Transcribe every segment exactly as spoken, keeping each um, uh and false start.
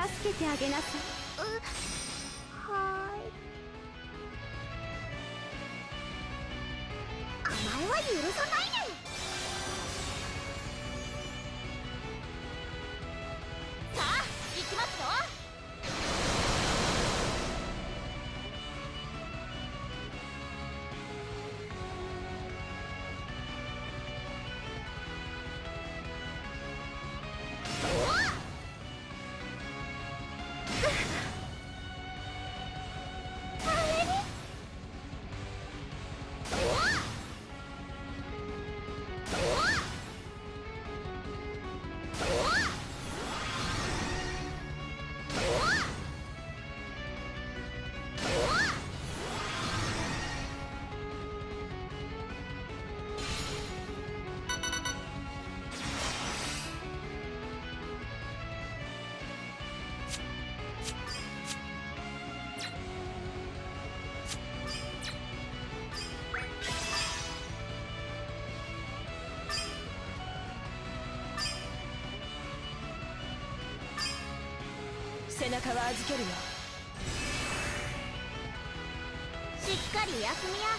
助けてあげなさい。 うはーい。甘えは許さないね。さあ行きますよ。 背中は預けるよ。 しっかり休みや。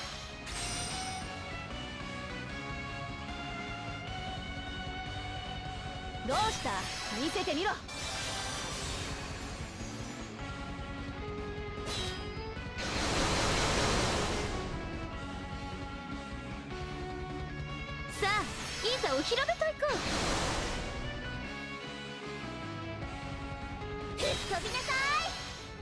どうした？見せてみろ。さあいざお披露目といこう。 飛びなさい。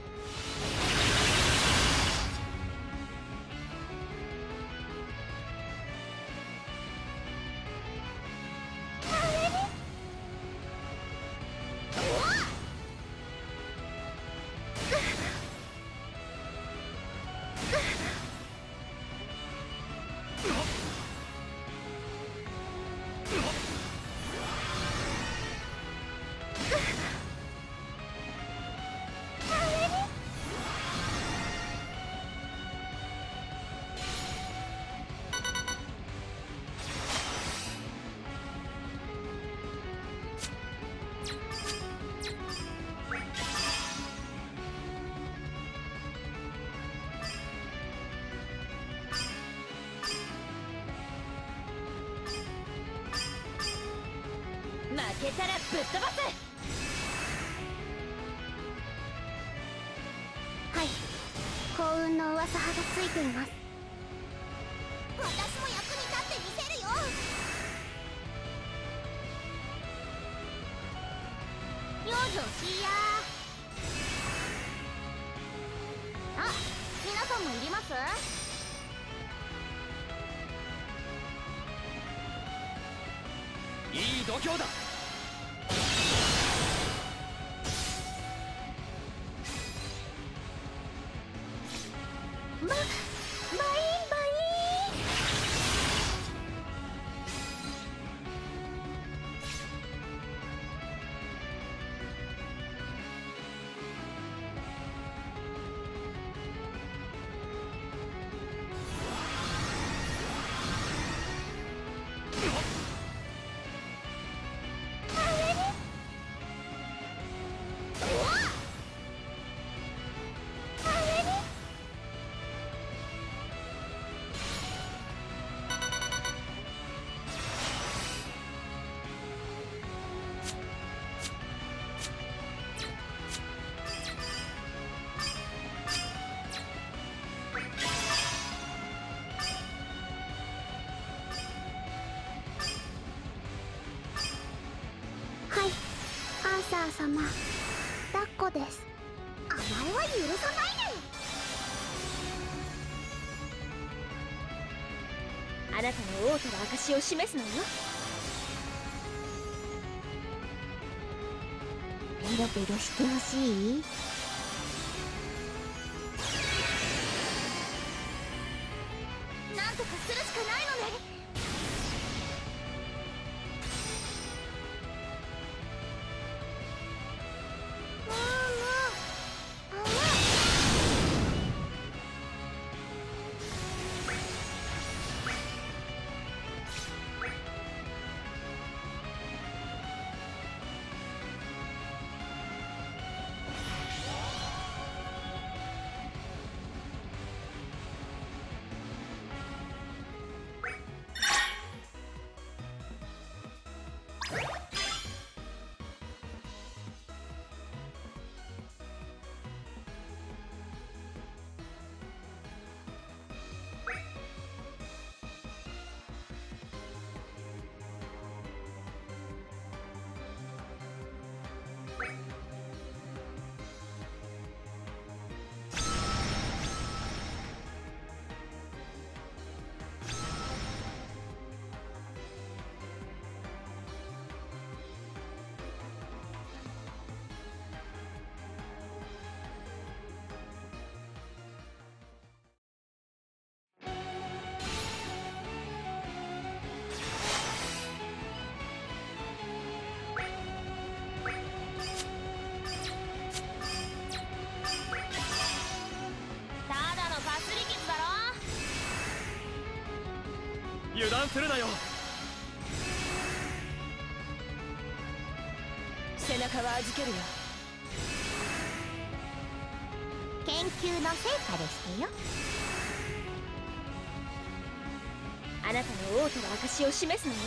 負けたらぶっ飛ばす。はい、幸運の噂葉がついています。私も役に立ってみせるよ。養生しや。あ、皆さんもいります？ いい度胸だ。 ま、バインバイン。アーサー様、抱っこです。甘えは許さないね。 あなたの王たる証を示すのよ。 ペロペロしてほしい？なんとかするしかないのね。 油断するなよ。 背中は預けるよ。 研究の成果でしてよ。 あなたの王との証を示すのよ。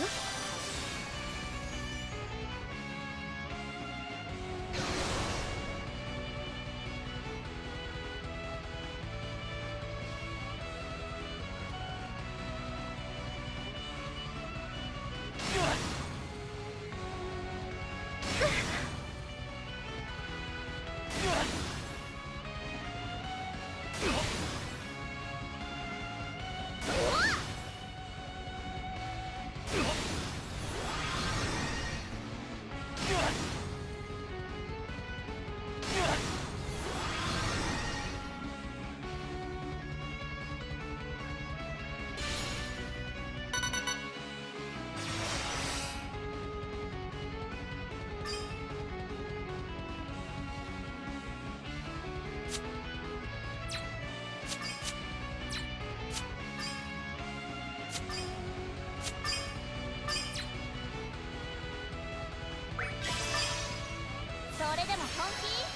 それでも本気？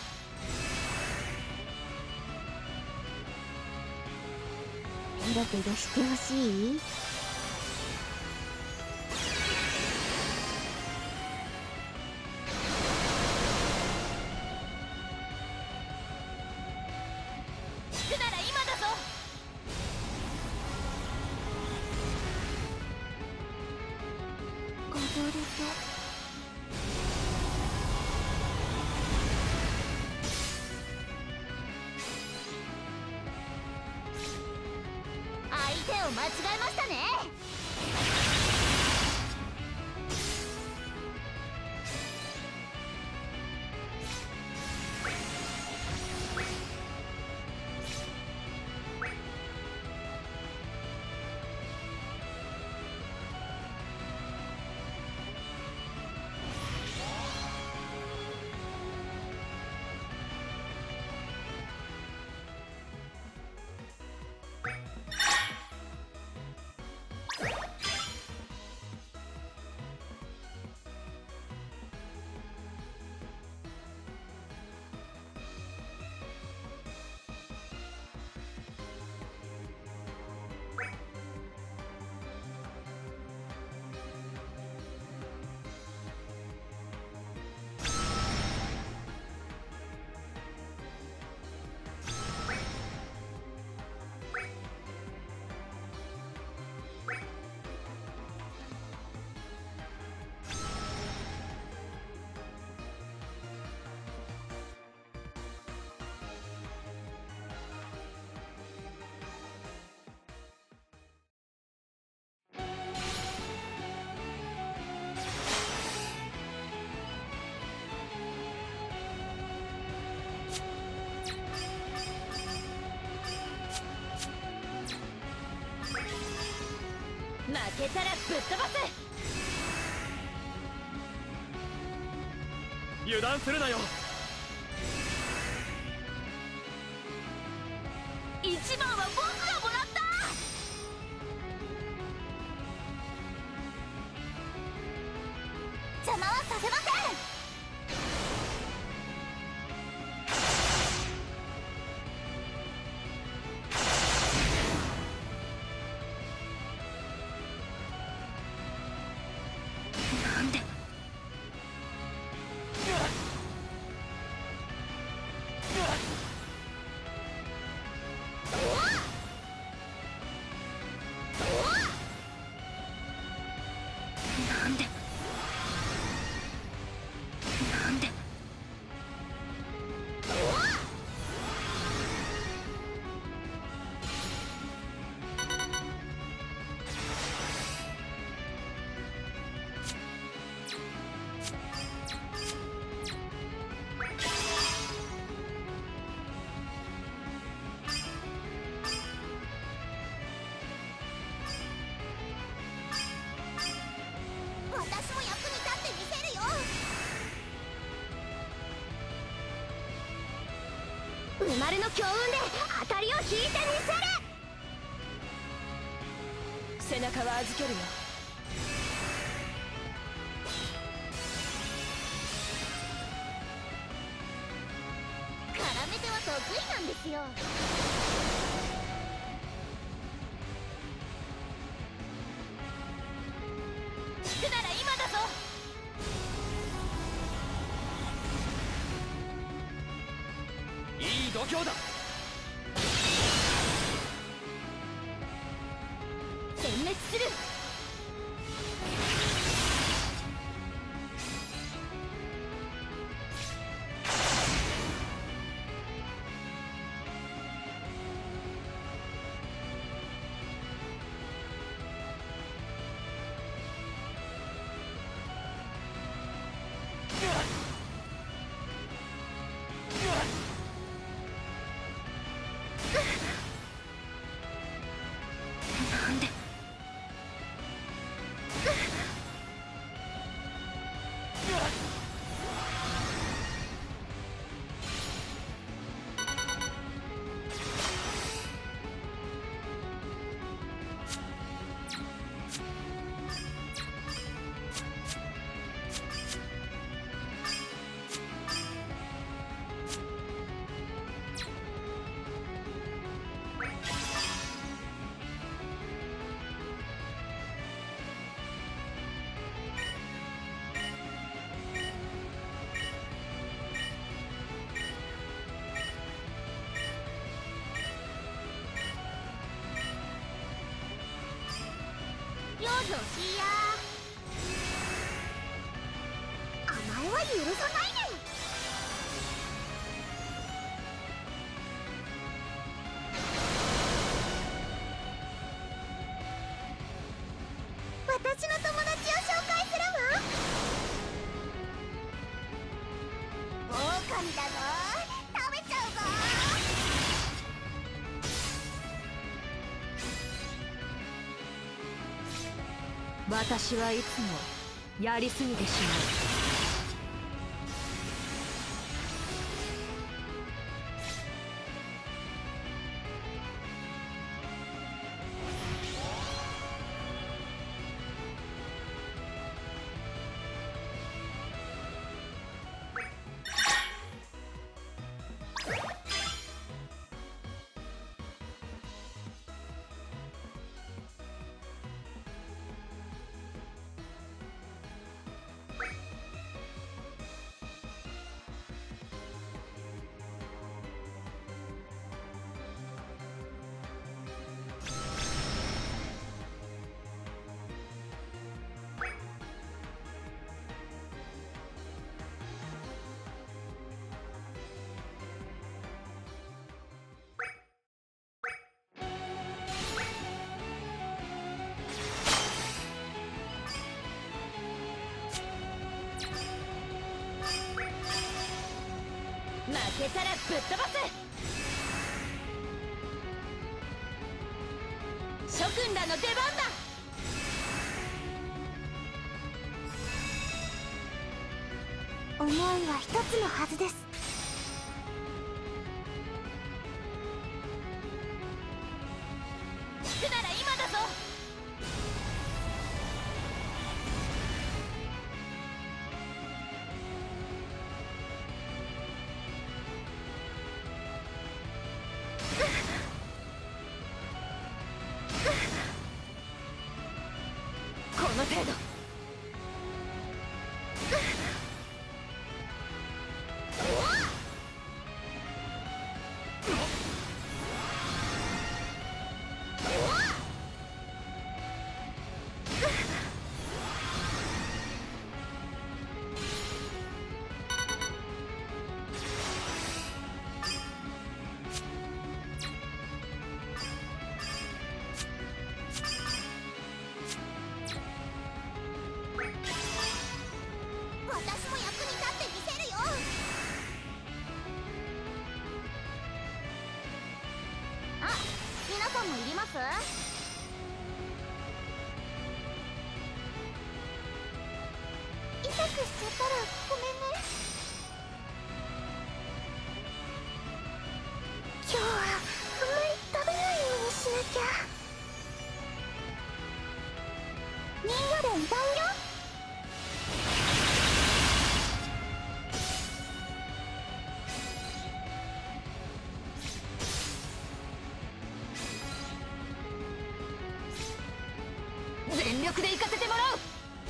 ペロペロしてほしい？ 聞くなら今だぞ。 踊ると相手を間違えましたね。 負けたらぶっ飛ばす。 油断するなよ。 一番は僕がもらった。 邪魔はさせません。 なんでまるの強運で当たりを引いてみせる。 背中は預けるよ。 絡め手は得意なんですよ。引くなら今だぞ。 いい度胸だ。 殲滅する。なんで養生しや。甘えは許さないで。私の友達を紹介するわ。狼だぞ、食べちゃうぞ。 私はいつもやりすぎてしまう。 負けたらぶっ飛ばす。諸君らの出番だ。 思いは一つのはずです。 引くなら今だぞ。この程度。 私も役に立ってみせるよ。あ、皆さんもいります？痛くしちゃったらごめんね。 力で行かせてもらう。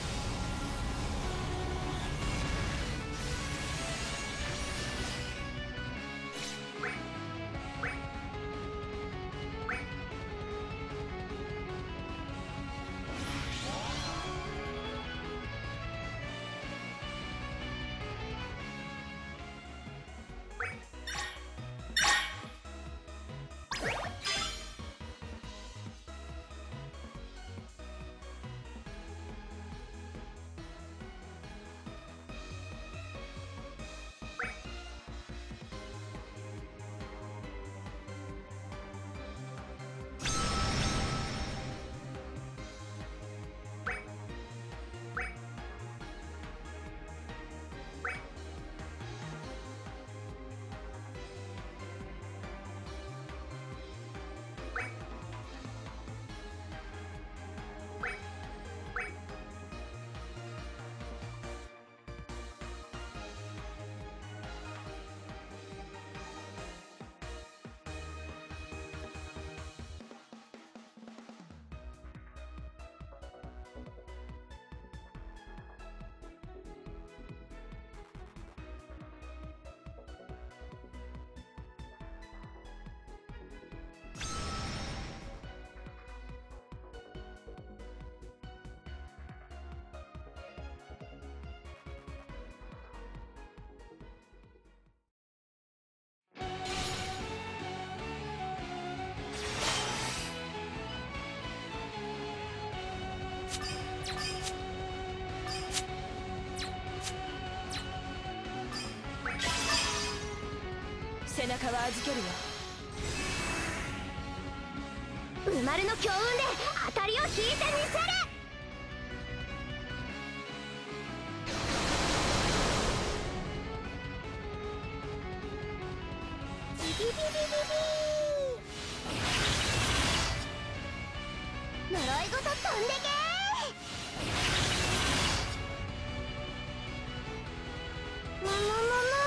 背中は預けるよ。 生まれの強運で当たりを引いてみせる。ビビビビビビ呪いごと飛んでけー。もももも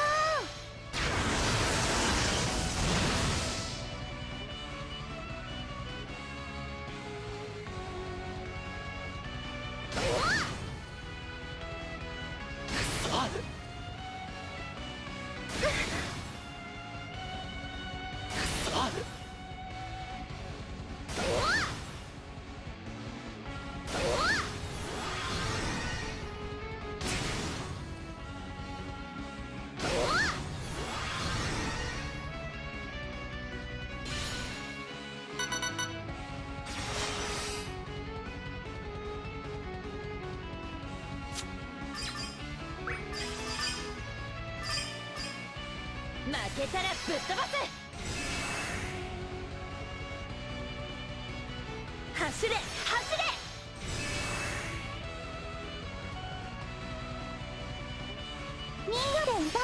負けたらぶっ飛ばす。走れ走れ。 人魚でうどんよ。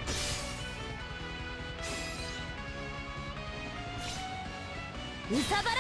うさばら